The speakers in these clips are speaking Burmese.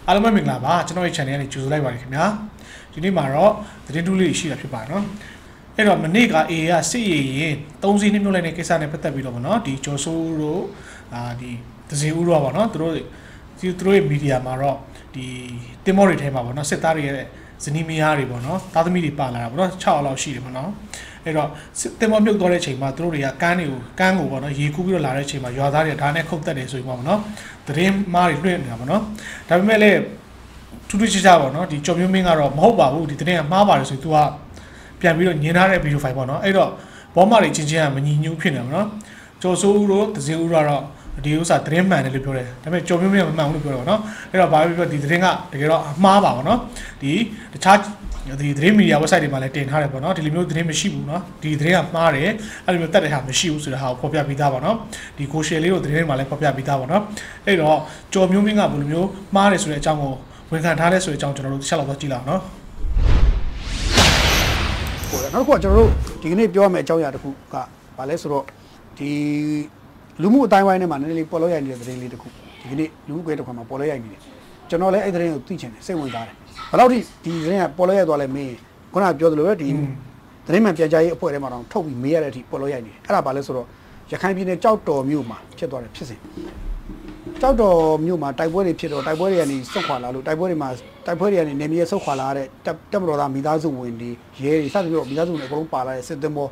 အားလုံးပဲမင်္ဂလာပါကျွန်တော်ရဲ့ channel ကနေကြိုဆိုလိုက်ပါတယ်ခင်ဗျာဒီနေ့မှာတော့သတင်းတူးလေးရှိတာဖြစ်ပါတယ်နော်အဲ့တော့မနေ့က AA ကစစ်ရေးရင်3စီးနှိမ့်မြုပ်လိုက်တဲ့ကိစ္စနဲ့ပတ်သက်ပြီးတော့ဗောနော်ဒီကျော်စိုးတို့ဒီဒဇင်ဦးတို့ဗောနော်သူတို့ရဲ့မီဒီယာမှာတော့ဒီတင်မောတွေထဲမှာဗောနော်စစ်သားတွေရဲ့ဇနီးမယားတွေဗောနော်သားသမီးတွေပါလာတာဗောနော်6ယောက်လောက်ရှိတယ်ဗောနော်အဲ့တော့တင်မောမြုပ်သွားတဲ့အချိန်မှာသူတို့တွေကကန်းကိုဗောနော်ရေကူးပြီးတော့လာတဲ့အချိန်မှာရွာသားတွေဓာတ်နဲ့ခုတ်တက်တယ်ဆိုရင်ဗောနော်သတင်းမားတွေလွှင့်နေတာဗောနော်ဒါပေမဲ့လည်းထူးထူးခြားခြားဗောနော်ဒီကျော်မျိုးမင်းကတော့မဟုတ်ပါဘူးဒီသတင်းကမှားပါတယ်ဆိုသူကပြန်ပြီးတော့ညင်ထားတဲ့ဗီဒီယိုဖိုင်ပေါ့နော်အဲ့တော့ဘောမတွေချင်းချင်းကမညီညွတ်ဖြစ်နေမှာနော်ကျော်စိုးဦးတို့ဒဇင်ဦးတို့ကတော့ဒီဥစ္စာသတင်းမှန်တယ်လို့ပြောတယ်ဒါပေမဲ့ကျော်မျိုးမင်းကမမှန်ဘူးလို့ပြောတယ်ပေါ့နော်အဲ့တော့ဘာပဲပြောဒီသတင်းကတကယ်တော့မှားပါပေါ့နော်ဒီတခြားဒီသတင်းမီဒီယာ website တွေမှာလည်းတင်ထားတယ်ပေါ့နော်ဒီလိုမျိုးသတင်းမရှိဘူးနော်ဒီသတင်းကမှားတယ်အဲ့လိုမျိုးတက်တဲ့ဟာမရှိဘူးဆိုတဲ့ဟာကိုဖော်ပြပြီးသားပေါ့နော်ဒီကိုရှယ်လေးတို့သတင်းတွေမှာလည်းဖော်ပြပြီးသားပေါ့နော်အဲ့တော့ကျော်မျိုးမင်းကဘယ်လိုမျိုးမှားတယ်ဆိုတဲ့အကြောင်းကိုဝန်ခံထားတဲ့ဆိုတဲ့အကြောင်းကျွန်တော်တို့တစ်ချက်လောက်တော့ကြည့်လောက်နော်နောက်တစ်ခုကကျွန်တော်တို့ဒီကနေ့ပြောရမယ့်အကြောင်းအရာတစ်ခုကဘာလဲဆိုတော့ဒီလူမှုအတိုင်းဝိုင်းထဲမှာနည်းနည်းလေးပေါ်လို့ရနေတဲ့သတင်းလေးတစ်ခုဒီကနေ့လူမှုကွဲတစ်ခွင်မှာပေါ်လို့ရနေတယ်ကျွန်တော်လည်းအဲ့သတင်းကိုသိချင်တယ်စိတ်ဝင်စားတယ်ဘယ်လောက်ထိဒီသတင်းကပေါ်လို့ရသွားလဲမင်းခုနကပြောသလိုပဲဒီသတင်းမှန်ပြန်ကြားရေးအဖွဲ့ထဲမှာတော့ထုတ်ပြီးမေးရတဲ့အထိပေါ်လို့ရနေတယ်အဲ့ဒါဘာလဲဆိုတော့ရခိုင်ပြည်နယ်ကြောက်တော်မြို့မှာဖြစ်သွားတယ်ဖြစ်စဉ်ကြောက်တော်မြို့မှာတိုက်ပွဲတွေဖြစ်တော့တိုက်ပွဲတွေကနေဆုတ်ခွာလာလို့တိုက်ပွဲတွေကနေနေမြေဆုတ်ခွာလာတဲ့တပ်မတော်သားမိသားစုဝင်တွေရဲတွေစသဖြင့်မိသားစုဝင်တွေအကုန်လုံးပါလာတဲ့စစ်သင်္ဘော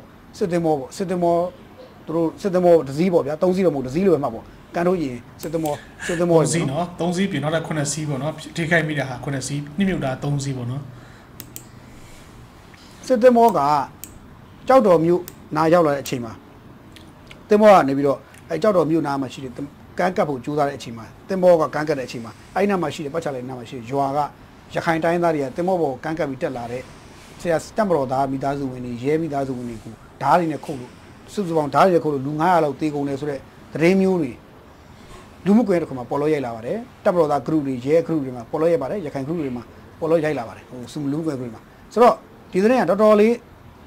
သူတို့စစ်သင်္ဘောတစ်စီးပေါ့ဗျာ3စီးတော့မဟုတ်တစ်စီးလိုပဲမှတ်ပေါ့ကန်တို့ရင်စစ်သင်္ဘောစီးနော်3စီးပြင်တော့တဲ့9စီးပေါ့နော်ထိခိုက်မိတာဟာ9စီးနှိမ့်မြုပ်တာ3စီးပေါ့နော်စစ်သင်္ဘောကကြောက်တော်မြို့နာရောက်လာတဲ့အချိန်မှာသင်္ဘောကနေပြီးတော့အဲကြောက်တော်မြို့နာမှာရှိတဲ့ကန်းကပ်ဖို့ကြိုးစားတဲ့အချိန်မှာသင်္ဘောကကန်းကပ်တဲ့အချိန်မှာအဲ့နားမှာရှိတဲ့ပတ်ချလိုက်နားမှာရှိတဲ့ရွာကရခိုင်တိုင်းသားတွေကသင်္ဘောပေါ်ကန်းကပ်ပြီးတက်လာတဲ့ဆရာတပ်မတော်သားမိသားစုဝင်တွေရဲမိသားစုဝင်တွေကိုဓာတ်တွေနဲ့ခုတ်လို့စုစုပေါင်းဓာတ်တွေခုတ်လို့လူ900လောက်တေးကုန်တယ်ဆိုတော့သတင်းမျိုးတွေလူမှုကွန်ရက်တစ်ခုမှာပေါ်လို့ရိုက်လာပါတယ်တပ်မတော်သား group တွေရဲ group တွေမှာပေါ်လို့ရိုက်ပါတယ်ရခိုင် group တွေမှာပေါ်လို့ရိုက်လာပါတယ်ဟိုစုလူမှုကွန်ရက် group မှာဆိုတော့ဒီသတင်းကတော်တော်လေး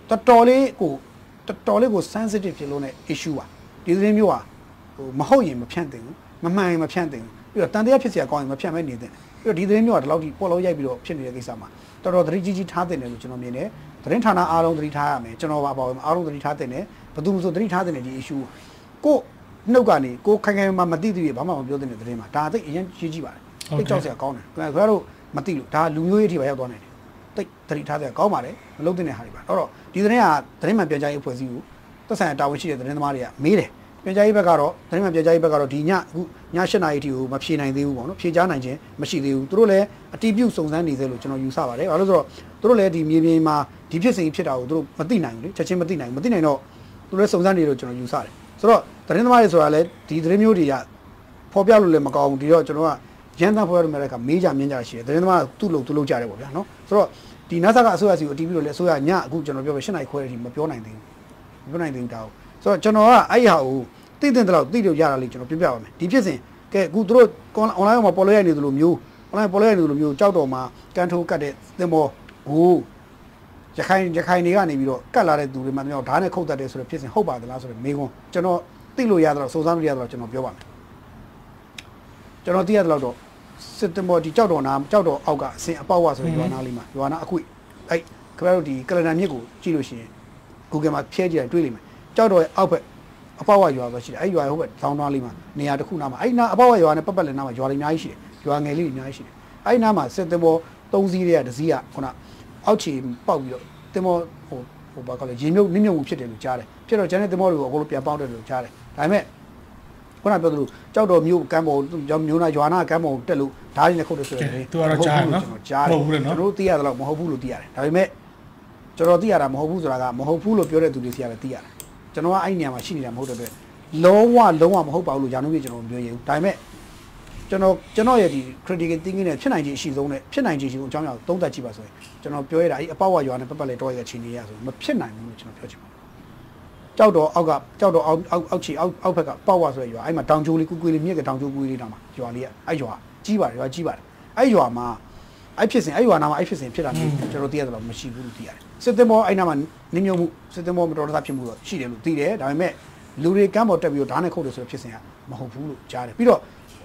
ကို sensitive ဖြစ်လို့ ਨੇ issue ပါဒီသတင်းမျိုးကဟိုမဟုတ်ရင်မဖြန့်သင့်ဘူးမမှန်ရင်မဖြန့်သင့်ဘူးပြီးတော့တန်တရားဖြစ်เสียကောင်းရင်မဖြန့်မဲနေသင့်ပြီးတော့ဒီသတင်းမျိုးကဒီလောက်ထိပေါ်လို့ရိုက်ပြီးတော့ဖြစ်နေတဲ့ကိစ္စမှာတော်တော်သတိကြီးထားသင့်တယ်လို့ကျွန်တော်မြင်တယ်သတင်းဌာနအားလုံးသတိထားရမယ်ကျွန်တော်ပါပါအားလုံးသတိထားသင့်တယ်ဘယ်သူမှမဆိုသတိထားသင့်တယ်ဒီ issue ကိုနှုတ်ကနေကိုခိုင်ခိုင်မှမသိသေးဘူးဘာမှမပြောသင့်တဲ့သတင်းမှာဒါသိအရင်ရေးကြည့်ပါတယ်သိကြောက်เสียကောင်းတယ်ခင်ဗျားတို့မသိလို့ဒါလူမျိုးရေးအထိပါရောက်သွားနိုင်တယ်သိသတိထားเสียကောင်းပါတယ်မလုပ်သင့်တဲ့ဟာတွေပါတော့ဒီသတင်းကသတင်းမှန်ပြန်ကြားရေးအဖွဲ့အစည်းကိုသက်ဆိုင်ရာတာဝန်ရှိတဲ့သတင်းသမားတွေကမေးတယ်ပြန်ကြားရေးဘက်ကတော့သတင်းမှန်ပြန်ကြားရေးဘက်ကတော့ဒီညအခုည7:00 နာရီအထိကိုမဖြေနိုင်သေးဘူးပေါ့နော်ဖြေကြားနိုင်ခြင်းမရှိသေးဘူးသူတို့လည်းအတီးပြုတ်စုံစမ်းနေသေးလို့ကျွန်တော်ယူဆပါတယ်ဘာလို့ဆိုတော့သူတို့လည်းဒီမြေပြင်မှာဒီဖြစ်စဉ်ဖြစ်တာကိုသူတို့မသိနိုင်ဘူးလေချက်ချင်းမသိနိုင်တော့သူတို့လည်းစုံစမ်းနေလို့ကျွန်တော်ယူဆတယ်ဆိုတော့သတင်းသမားတွေဆိုတာလည်းဒီသတင်းမျိုးတွေကဖော်ပြလို့လည်းမကောင်းဘူးဒီတော့ကျွန်တော်ကရန်တမ်းဖော်ရမယ်တဲ့ကမေးကြမြင်ကြရှိတယ်သတင်းသမားသူ့လို့ကြတယ်ပေါ့ဗျာနော်ဆိုတော့ဒီ NASA ကအစိုးရစီကိုအတီးပြုတ်လို့လည်းအစိုးရညအခုကျွန်တော်ပြောပဲ7:00 နာရီခွဲတဲ့အထိမပြောနိုင်သေးဘူးဒါကိုဆိုတော့ကျွန်တော်ကအဲ့ဟာကိုသိတဲ့တော့သိလို့ရတာလေးကျွန်တော်ပြပြပါမယ်ဒီဖြစ်စဉ်ကဲအခုတို့ online မှာပေါ်လို့ရနေသလိုမျိုး online ပေါ်လို့ရနေသလိုမျိုးကြောက်တော်မှာကန်ထိုးကတ်တဲ့သင်္ဘောကိုရခိုင်တွေကနေပြီးတော့ကတ်လာတဲ့သူတွေမှတော့ဓာတ်နဲ့ခုတ်တတ်တယ်ဆိုတော့ဖြစ်စဉ်ဟုတ်ပါသလားဆိုတော့မေးခွန်းကျွန်တော်သိလို့ရတော့စုံစမ်းလို့ရတော့ကျွန်တော်ပြောပါမယ်ကျွန်တော်သိရတော့စစ်သင်္ဘောဒီကြောက်တော်အောက်ကအစင်အပေါက်ဝဆိုတဲ့ရွာနာလေးမှာရွာနာအခုအဲ့ခင်ဗျားတို့ဒီကလန်နာမြစ်ကိုကြည့်လို့ရှိရင် Google မှာဖြဲကြည့်ရင်တွေ့လိမ့်မယ်ကြောက်တော်ရဲ့အောက်ဘက်အပေါက်ဝရွာပဲရှိတယ်အဲ့ရွာဟုတ်ပဲတောင်းလေးမှာနေရာတစ်ခုနားမှာအဲ့နာအပေါက်ဝရွာနဲ့ပတ်လည်နားမှာရွာတွေအများကြီးရှိတယ်ရွာငယ်လေးတွေအများကြီးရှိတယ်အဲ့နားမှာစစ်သင်္ဘော3စီးတွေကတစ်စီးကခုနအောက်ခြေပေါက်ပြီးတော့သင်္ဘောဟိုဘာကောလဲရေမြုပ်နစ်မြုပ်မှုဖြစ်တယ်လို့ကြားတယ်ဖြစ်တော့ကျန်တဲ့သင်္ဘောတွေကိုအကုန်လုံးပြန်ပေါက်တယ်လို့ကြားတယ်ဒါပေမဲ့ခုနပြောသလိုကြောက်တော်မြို့ကမ်းပေါ်မျိုးနာရွာနာကမ်းပေါ်တက်လို့ဓာတ်ရည်နဲ့ခုတ်တယ်ဆိုတော့သူကတော့ကြားနော်ကြားတယ်ကျွန်တော်သိရတော့မဟုတ်ဘူးလို့သိရတယ်ဒါပေမဲ့ကျွန်တော်သိရတာမဟုတ်ဘူးဆိုတာကမဟုတ်ဘူးလို့ပြောတဲ့သူတွေစီကလည်းသိရတယ်ကျွန်တော်ကအဲ့နေရာမှာရှိနေတာမဟုတ်တဲ့အတွက်လုံးဝမဟုတ်ပါဘူးလို့ယာနုပြကျွန်တော်မပြောရဘူးဒါပေမဲ့ကျွန်တော်ရဲ့ဒီ critical thinking နဲ့ဖြစ်နိုင်ခြေအရှိဆုံးနဲ့ဖြစ်နိုင်ခြေရှိဆုံးအကြောင်းအရာသုံးသပ်ကြည့်ပါဆိုရင်ကျွန်တော်ပြောရတာအဲ့အပေါက်ဝရွာနဲ့ပတ်လေတော့ရဲ့အခြေအနေရဆိုမဖြစ်နိုင်ဘူးလို့ကျွန်တော်ပြောချင်ပါတယ်ကြောက်တော်အောက်ခြေအောက်ဘက်ကပေါက်ဝဆိုတဲ့ရွာအဲ့မှာတောင်ကျိုးလေးကွေးလေးမြက်ကတောင်ကျိုးကွေးလေးတောင်မှာရွာလေးကအဲ့ရွာကြီးပါတယ်အဲ့ရွာမှာအဲ့ဖြစ်စဉ်အဲ့ရွာနာမှာအဲ့ဖြစ်စဉ်ဖြစ်တာမျိုးကျွန်တော်သိရတယ်လို့မရှိဘူးလို့သိရတယ်စစ်သင်္ဘောအဲ့နာမှာနင်းမြုံမှုစစ်သင်္ဘောမတော်တဆဖြစ်မှုတော့ရှိတယ်လို့သိတယ်ဒါပေမဲ့လူတွေကမ်းပေါ်တက်ပြီးတော့ဓာတ်နဲ့ခုတ်တယ်ဆိုဖြစ်စဉ်ကမဟုတ်ဘူးလို့ကြားတယ်ပြီးတော့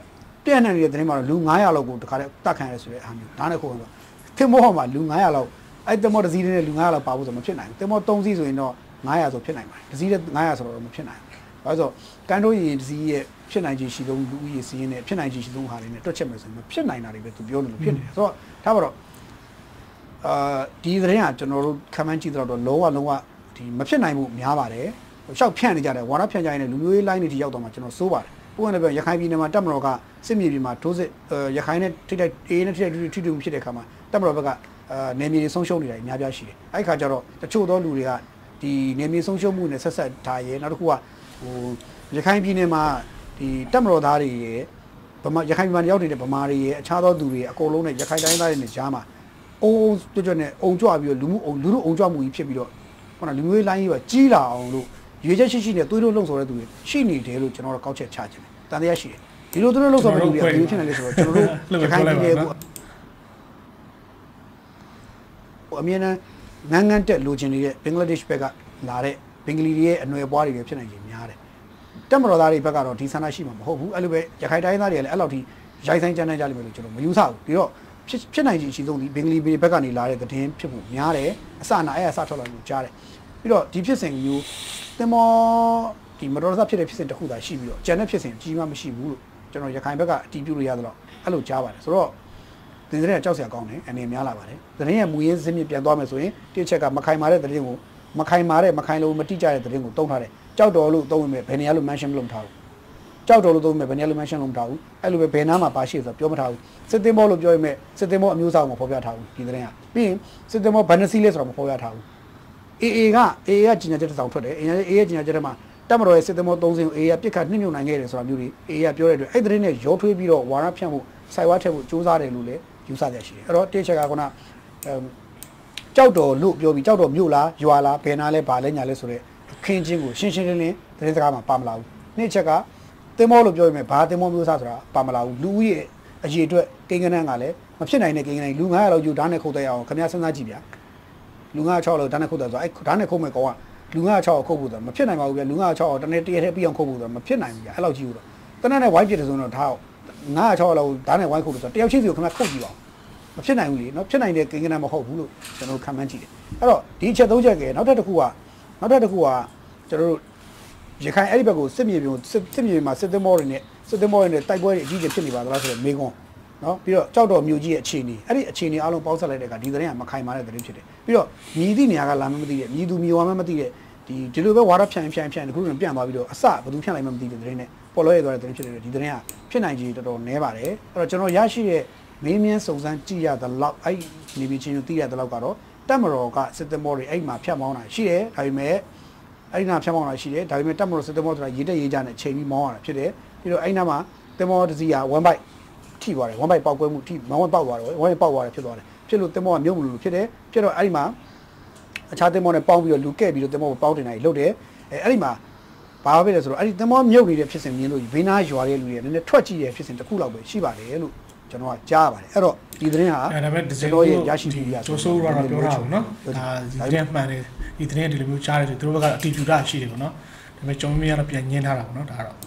ပြည့်နေတဲ့သတင်းမှာလူ900လောက်ကိုတခါတည်းတတ်ခံရဆိုတဲ့အားမျိုးဒါနဲ့ခုတော့တင်မောမှာလူ900လောက်အဲ့တင်မောတစ်စီးနဲ့လူ900လောက်ပါဖို့ဆိုမဖြစ်နိုင်ဘူးတင်မော3စီးဆိုရင်တော့900ဆိုဖြစ်နိုင်ပါတယ်တစ်စီးနဲ့900ဆိုတော့မဖြစ်နိုင်ဘူးဘာလို့ဆိုကန်တိုးရင်တစ်စီးရဲ့ဖြစ်နိုင်ခြေရှိဆုံးလူဦးရေစီးရင်နဲ့ဖြစ်နိုင်ခြေရှိဆုံးဟာတွေနဲ့တွက်ချက်မယ်ဆိုရင်မဖြစ်နိုင်တာတွေပဲသူပြောလို့ဖြစ်နေတယ်ဆိုတော့ဒါပါတော့ဒီသတင်းကကျွန်တော်တို့ခံမှန်းကြည့်တော့လုံးဝဒီမဖြစ်နိုင်ဘူးများပါတယ်ရှောက်ဖြန့်နေကြတယ်ဝါရဖြန့်ကြရင်လည်းလူမျိုးရေး line တွေထိရောက်တော့မှကျွန်တော်စိုးပါတယ်ဥပမာပြောရခိုင်ပြည်နယ်မှာတပ်မတော်ကစစ်မြေပြင်မှာထိုးစစ်ရခိုင်နဲ့ထိတိုက်အေးနဲ့ထိတိုက်ထိတူဖြစ်တဲ့ခါမှာတပ်မတော်ဘက်ကနေမြေဆုံးရှုံးနေတာအများပြားရှိတယ်အဲ့ခါကျတော့တချို့သောလူတွေကဒီနေမြေဆုံးရှုံးမှုနဲ့ဆက်ဆက်ထားရဲနောက်တစ်ခုကရခိုင်ပြည်နယ်မှာဒီတပ်မတော်သားတွေရဲ့ဗမာရခိုင်ပြည်မှာရောက်နေတဲ့ဗမာတွေရဲ့အခြားသောသူတွေအကုန်လုံးနဲ့ရခိုင်တိုင်းသားတွေနဲ့ကြားမှာအုံကြွနဲ့အုံကြွပြီးတော့လူမှုအုံကြွမှုကြီးဖြစ်ပြီးတော့ခုနလူမျိုးလိုင်းကြီးပဲကြီးလာအောင်လို့ရွေးချက်ရှိနဲ့သွေးတို့လှုပ်ဆော်တဲ့သူတွေရှိနေတယ်လို့ကျွန်တော်တို့ကောက်ချက်ချခြင်းတန်တရားရှိတယ်ဒီလိုသွေးတို့လှုပ်ဆော်တဲ့လူတွေကဒီလိုဖြစ်နေလေဆိုတော့ကျွန်တော်တို့ရခိုင်ပြည်နယ်ကိုအမြဲတမ်းငန်းတက်လိုချင်နေတဲ့ဘင်္ဂလားဒေ့ရှ်ဘက်ကလာတဲ့ဘင်္ဂလီတွေရဲ့အနွယ်ပွားတွေပဲဖြစ်နိုင်ခြင်းများတယ်တက်မတော်သားတွေဘက်ကတော့ဒီဆန္ဒရှိမှာမဟုတ်ဘူးအဲ့လိုပဲရခိုင်တိုင်းသားတွေလည်းအဲ့လောက်ထိရိုက်ဆိုင်ကြမ်းကြလိမ့်မယ်လို့ကျွန်တော်မယူဆဘူးပြီးတော့ဖြစ်နိုင်ခြင်းရှိဆုံးဒီဘင်္ဂလီဘက်ကနေလာတဲ့သတင်းဖြစ်ဖို့များတယ်အစနာအဲ့အစထွက်လာလို့ကြားတယ်ပြီးတော့ဒီဖြစ်စဉ်မျိုးတင်မောဒီမတော်တဆဖြစ်တဲ့ဖြစ်စဉ်တစ်ခုသာရှိပြီးတော့ကျန်တဲ့ဖြစ်စဉ်ကြီးမှမရှိဘူးလို့ကျွန်တော်ရခိုင်ဘက်ကအတီးပြုလို့ရသလောက်အဲ့လိုကြားပါတယ်ဆိုတော့ဒီသတင်းကကြောက်စရာကောင်းတယ်အနေများလာပါတယ်သတင်းရဲ့မူရင်းစင်းမြစ်ပြန်သွားမယ်ဆိုရင်တစ်ချက်ကမခိုင်မာတဲ့သတင်းကိုမခိုင်လို့မတိကျတဲ့သတင်းကိုတုံးထားတယ်ကြောက်တော်လို့သုံးမယ်ဘယ်နေရာလို့ mention လုပ်မထားဘူးကြောက်တော်လို့သုံးမယ်ဘယ်နေရာလို့ mention လုပ်မထားဘူးအဲ့လိုပဲဘယ်နားမှာပါရှိဆိုတော့ပြောမထားဘူးစစ်တင်မောလို့ပြောရမယ်စစ်တင်မောအမျိုးအစားကိုမဖော်ပြထားဘူးဒီသတင်းကပြီးရင်စစ်တင်မောဘန်နစီလဲဆိုတော့မဖော်ပြထားဘူးAA ကကြီးညာချက်တစ်စောင်ထွက်တယ် AA ရဲ့ကြီးညာချက်ထဲမှာတပ်မတော်ရဲ့စစ်တင်မော3စင်းကို AA ကပြစ်ခတ်နှိမ့်ညွတ်နိုင်ခဲ့တယ်ဆိုတာမျိုးတွေ AA ကပြောတဲ့အတွက်အဲ့သတင်းနဲ့ရောထွေးပြီးတော့ဝါရဖြန့်ဖို့စိုက်ဝါထည့်ဖို့စူးစမ်းတယ်လို့လည်းယူဆကြရှိတယ်အဲ့တော့တစ်ချက်ကခုနကြောက်တော်လို့ပြောပြီးကြောက်တော်မြို့လားရွာလားဘယ်နာလဲဘာလဲညာလဲဆိုတဲ့အခင်းချင်းကိုရှင်းရှင်းလင်းလင်းသတင်းစကားမှာပါမလာဘူးနှစ်ချက်ကတင်မောလို့ပြောရမယ်ဘာတင်မောမျိုးစားဆိုတာပါမလာဘူးလူဦးရဲ့အရေးအတွက်ကိန်းကနန်းကလည်းမဖြစ်နိုင်တဲ့ကိန်းကနန်းလူ900လောက်ယူဓာတ်နဲ့ခုတ်တဲ့အောင်ခင်ဗျားစဉ်းစားကြည့်ဗျာလူ906လောက်ဓာတ်နဲ့ခုတ်တယ်ဆိုအဲ့ဓာတ်နဲ့ခုတ်မဲ့ကောင်ကလူ906ကိုခုတ်ဖို့ဆိုတော့မဖြစ်နိုင်ပါဘူးဗျာလူ906ကိုတနေ့တရက်တည်းပြီးအောင်ခုတ်ဖို့ဆိုတော့မဖြစ်နိုင်ဘူးဗျာအဲ့လောက်ကြီးဘူးတော့တနက်နဲ့ဝိုင်းပြတယ်ဆိုတော့ထား906လောက်ဓာတ်နဲ့ဝိုင်းခုတ်လို့ဆိုတော့တယောက်ချင်းစီကိုခင်ဗျားခုတ်ကြည့်ပါဦးမဖြစ်နိုင်ဘူးလေနော်ဖြစ်နိုင်တဲ့ကိန်းကနန်းမဟုတ်ဘူးလို့ကျွန်တော်ခံမှန်းကြည့်တယ်အဲ့တော့ဒီချက်3ချက်ကနောက်ထပ်တစ်ခုကကျွန်တော်တို့ရခိုင်အဲ့ဒီဘက်ကိုစစ်မြေပြင်မှာစစ်သင်္ဘောတွေနဲ့တိုက်ပွဲတွေအကြီးကြီးဖြစ်နေပါသလားဆိုတော့မေကွန်းနော်ပြီးတော့ကြောက်တော်မြို့ကြီးရဲ့အခြေအနေအဲ့ဒီအခြေအနေအားလုံးပေါင်းစပ်လိုက်တဲ့အခါဒီသတင်းကမခိုင်မာတဲ့သတင်းဖြစ်တယ်ပြီးတော့မြည်သည့်နေရာကလာမှမသိတဲ့မြည်သူမြည်ဝါမှမသိတဲ့ဒီလိုပဲဝါရဖြန့်ဒီခုပြန်သွားပြီးတော့အစဘယ်သူဖြန့်လိုက်မှမသိတဲ့သတင်းနဲ့ပေါ်လွှဲရသွားတဲ့သတင်းဖြစ်တယ်ဒီသတင်းကဖြစ်နိုင်ခြေတော်တော်နည်းပါတယ်အဲ့တော့ကျွန်တော်ရရှိတဲ့မင်းမြန်းစုံစမ်းကြည့်ရတဲ့လောက်အဲ့နေပြီးချင်းသိရတဲ့လောက်ကတော့တက်မတော်ကစစ်သင်္ဘောတွေအဲ့မှာဖြတ်မောင်းတာရှိတယ်ဒါပေမဲ့အဲ့ဒီနာဖြတ်မောင်းတာရှိတယ်ဒါပေမဲ့တက်မတော်စစ်သင်္ဘောဆိုတာရေးတက်ရေးကြနဲ့ချိန်ပြီးမောင်းရတာဖြစ်တယ်ပြီးတော့အဲ့နာမှာသင်္ဘောတစ်စီးက1 byte ထိသွားတယ်1 byte ပေါက်ကွဲမှုထိမောင်းပေါက်သွားတယ်1 byte ပေါက်သွားတယ်ဖြစ်သွားတယ်ဖြစ်လို့သင်္ဘောကမြုပ်မလို့ဖြစ်တယ်ဖြစ်တော့အဲ့ဒီမှာအခြားသင်္ဘောနဲ့ပေါင်းပြီးတော့လူကဲ့ပြီးတော့သင်္ဘောကိုပေါင်းတင်တာကြီးလှုပ်တယ်အဲ့ဒီမှာဘာဖြစ်လဲဆိုတော့အဲ့ဒီသင်္ဘောမြုပ်နေတဲ့ဖြစ်စဉ်မြင်လို့ဘေးနားရွာတဲ့လူတွေနည်းနည်းထွက်ကြည့်တဲ့ဖြစ်စဉ်တစ်ခုလောက်ပဲရှိပါတယ်လို့ကျွန်တော်ကကြားပါတယ်အဲ့တော့ဒီသတင်းဟာဒါပေမဲ့ကျွန်တော်ရဲ့ရရှိပြီးရဆိုတော့ပြောတာပေါ့နော်ဒါဒီသတင်းမှန်တယ်ဒီသတင်းဒီလိုမျိုးကြားတယ်ဆိုသူတို့ဘက်ကအတီးပြူတာရှိတယ်ပေါ့နော်ဒါပေမဲ့ကျွန်တော်မြင်ရတော့ပြန်ညင်းထားတာပေါ့နော်ဒါကတော့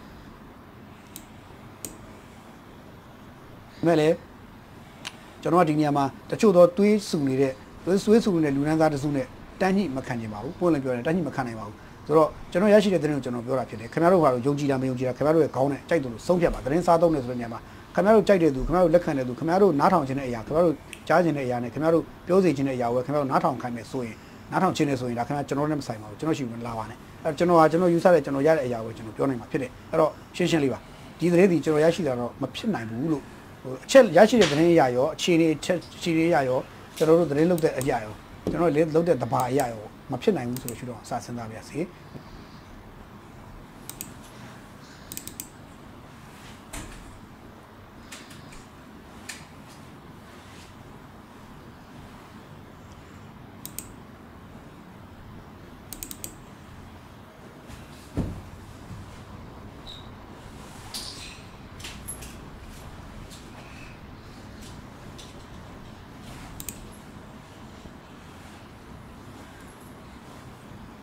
မဲ့လေကျွန်တော်ကဒီနေရာမှာတချို့သောသွေးဆူနေတဲ့လူနန်းသားတစုနဲ့တန်းညှိမခံနိုင်ပါဘူးပွင့်လည်းပြောတယ်တန်းညှိမခံနိုင်ပါဘူးဆိုတော့ကျွန်တော်ရရှိတဲ့သတင်းကိုကျွန်တော်ပြောတာဖြစ်တယ်ခင်ဗျားတို့ကတော့ယုံကြည်တာမယုံကြည်တာခင်ဗျားတို့ရဲ့ခေါင်းနဲ့ကြိုက်တယ်လို့ဆုံးဖြတ်ပါသတင်းစားသုံးနေဆိုတဲ့နေရာမှာခင်ဗျားတို့ကြိုက်တဲ့သူခင်ဗျားတို့လက်ခံတဲ့သူခင်ဗျားတို့နားထောင်ခြင်းတဲ့အရာခင်ဗျားတို့ကြားခြင်းတဲ့အရာနဲ့ခင်ဗျားတို့ပြောစေခြင်းတဲ့အရာကိုခင်ဗျားတို့နားထောင်ခိုင်းမယ်ဆိုရင်နားထောင်ခြင်းနဲ့ဆိုရင်ဒါခင်ဗျားကျွန်တော်နဲ့မဆိုင်ပါဘူးကျွန်တော်ရှိဝင်လာပါနဲ့အဲကျွန်တော်ယူဆတဲ့ကျွန်တော်ရတဲ့အရာကိုကျွန်တော်ပြောနိုင်မှာဖြစ်တယ်အဲ့တော့ရှင်းလေးပါဒီသတင်းဒီကျွန်တော်ရရှိတာတော့မဖြစ်နိုင်ဘူးလို့အချက်ရရှိတဲ့သတင်းအရာရောအခြေအနေအရာရောကျွန်တော်တို့သတင်းလုပ်တဲ့အရာရောကျွန်တော်လုပ်တဲ့တဘာအရာရောမဖြစ်နိုင်ဘူးဆိုလို့ရှိတော့အစစဉ်းစားပါရစေ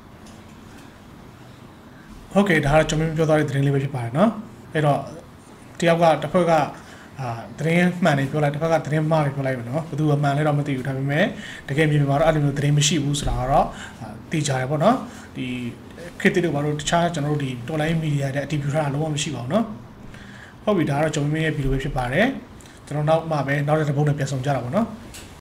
ဟုတ်ကဲ့ဒါကတော့ကျွန်တော်ပြောသွားတဲ့သတင်းလေးပဲဖြစ်ပါတယ်เนาะအဲ့တော့တယောက်ကတစ်ဖက်ကသတင်းမှန်နေပြောလိုက်တစ်ဖက်ကသတင်းမှားနေပြောလိုက်ပဲเนาะဘယ်သူမှန်လဲတော့မသိဘူးဒါပေမဲ့တကယ်မြေပြင်မှာတော့အဲ့လိုမျိုးသတင်းမရှိဘူးဆိုတာကတော့သိကြတယ်ပေါ့เนาะဒီခေတ်တို့ဘာလို့တခြားကျွန်တော်တို့ဒီတော်လိုင်းမီဒီယာတဲ့အတီးပြထားတာလုံးဝမရှိပါဘူးเนาะဟုတ်ပြီဒါကတော့ကျွန်တော်ရဲ့ဗီဒီယိုပဲဖြစ်ပါတယ်ကျွန်တော်နောက်မှပဲနောက်တဲ့ပုံနဲ့ပြန်ဆောင်ကြတာပေါ့เนาะ